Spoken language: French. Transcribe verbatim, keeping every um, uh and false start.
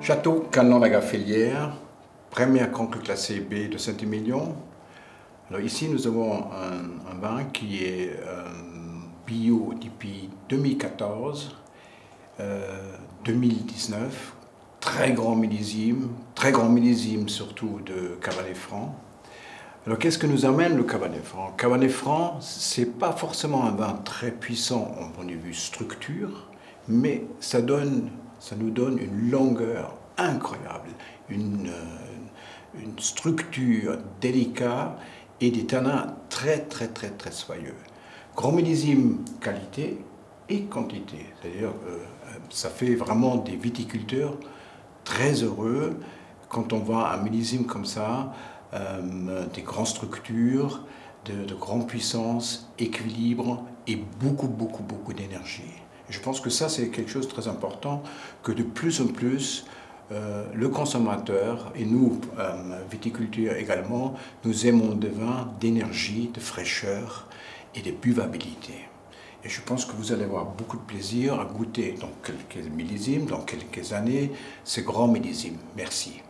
Château Canon-la-Gaffellière, première conque classée B de Saint-Émilion. Alors ici nous avons un, un vin qui est euh, bio depuis deux mille quatorze, euh, deux mille dix-neuf, très grand millésime, très grand millésime surtout de Cabernet Franc. Alors qu'est-ce que nous amène le Cabernet Franc? Cabernet Franc, c'est pas forcément un vin très puissant au point de vue structure, mais ça donne, ça nous donne une longueur incroyable, une, euh, une structure délicate et des tanins très très très très soyeux. Grand millésime qualité et quantité, c'est-à-dire euh, ça fait vraiment des viticulteurs très heureux quand on voit un millésime comme ça, euh, des grandes structures, de, de grandes puissances, équilibre et beaucoup beaucoup beaucoup d'énergie. Je pense que ça c'est quelque chose de très important, que de plus en plus euh, le consommateur et nous, euh, viticulteurs également, nous aimons des vins d'énergie, de fraîcheur et de buvabilité. Et je pense que vous allez avoir beaucoup de plaisir à goûter dans quelques millésimes, dans quelques années, ces grands millésimes. Merci.